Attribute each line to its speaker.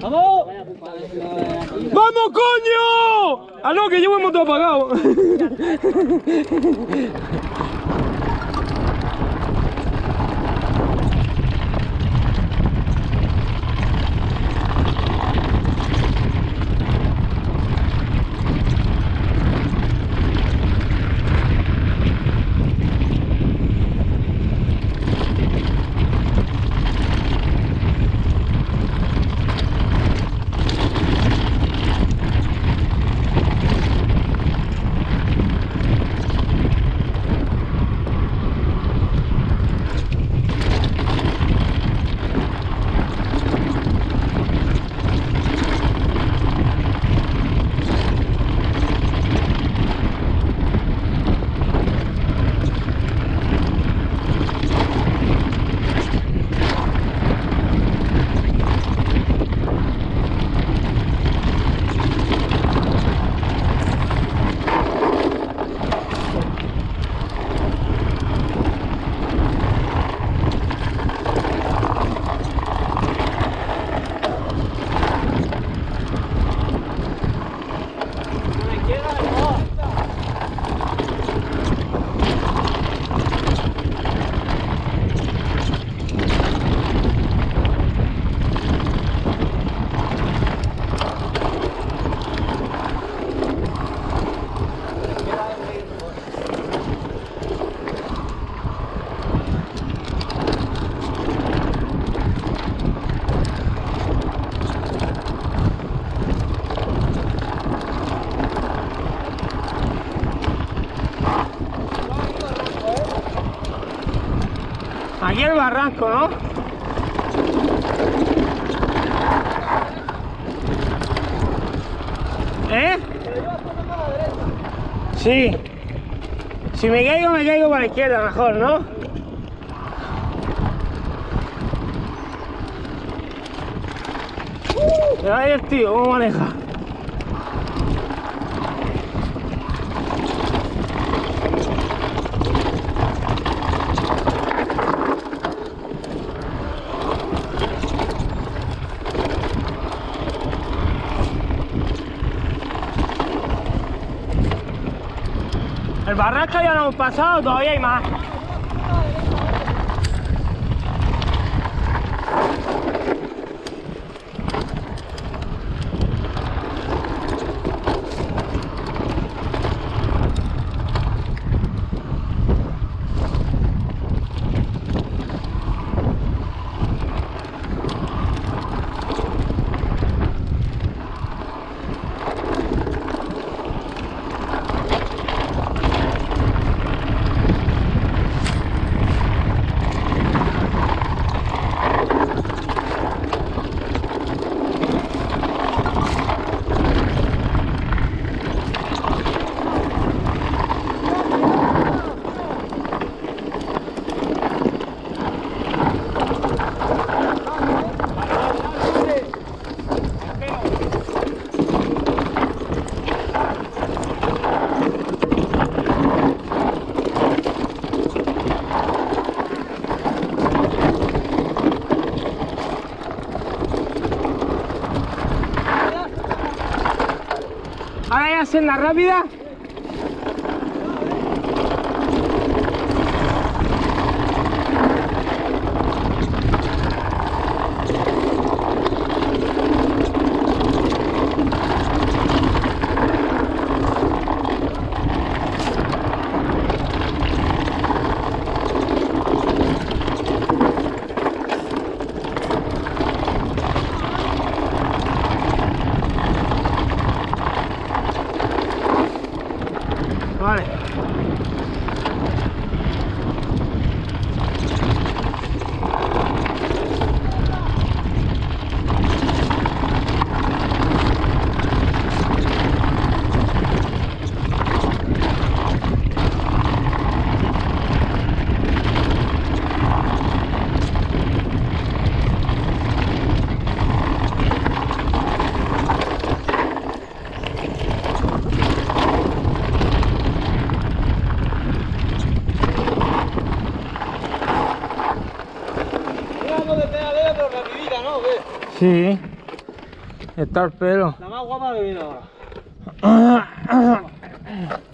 Speaker 1: ¡Vamos!
Speaker 2: ¡Vamos, coño! Ah, no, que llevo el motor apagado. Aquí el barranco, ¿no? ¿Eh? Sí. Si me caigo para la izquierda mejor, ¿no? Ahí el tío, ¿cómo maneja? El barranco ya lo hemos pasado, todavía hay más. Ahora ya hacen la rápida. Vale.
Speaker 1: de pedaleo, pero rapidita, ¿no? ¿Qué?
Speaker 2: Sí. Está el pelo.
Speaker 1: La más guapa que viene ahora.